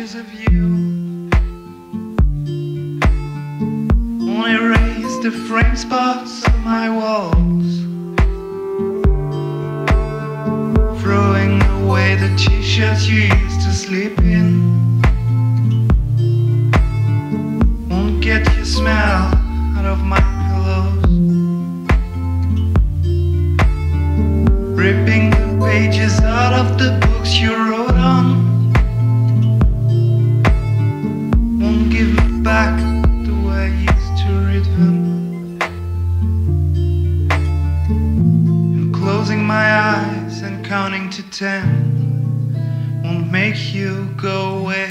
pictures of you. Only erase the frame spots of my walls, throwing away the t-shirts you used to sleep in. Won't get your smell out of my pillows, ripping the pages out of the books you wrote on. Won't give me back the way I used to read them. And closing my eyes and counting to 10 won't make you go away.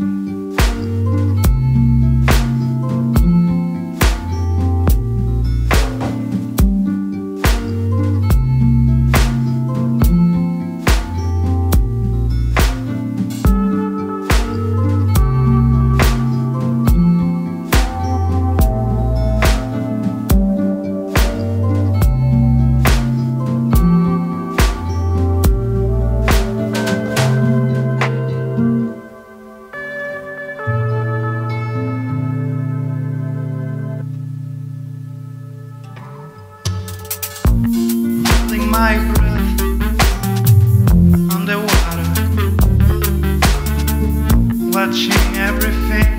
My breath underwater, watching everything